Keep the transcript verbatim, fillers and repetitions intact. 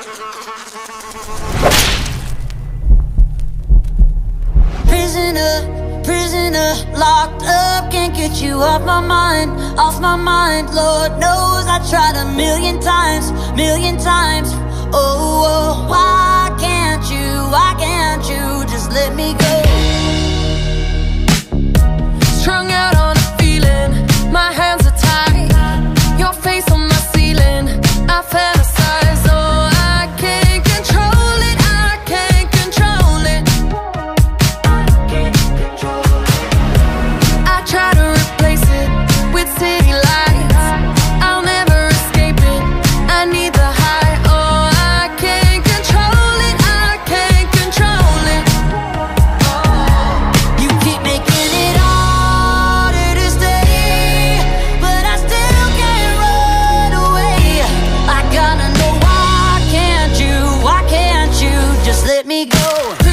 Prisoner, prisoner, locked up, can't get you off my mind, off my mind. Lord knows I tried a million times, million times. Oh, oh, why can't you, why can't you just let me go? Strung out on a feeling, my hands are tied, your face on my ceiling, I fantasize. Oh, I can't control it, I can't control it. I try to replace it with city lights, I'll never escape it, I need the high. Oh, I can't control it, I can't control it. You keep making it harder to stay, but I still can't run away. I gotta know, why can't you, why can't you just let me go?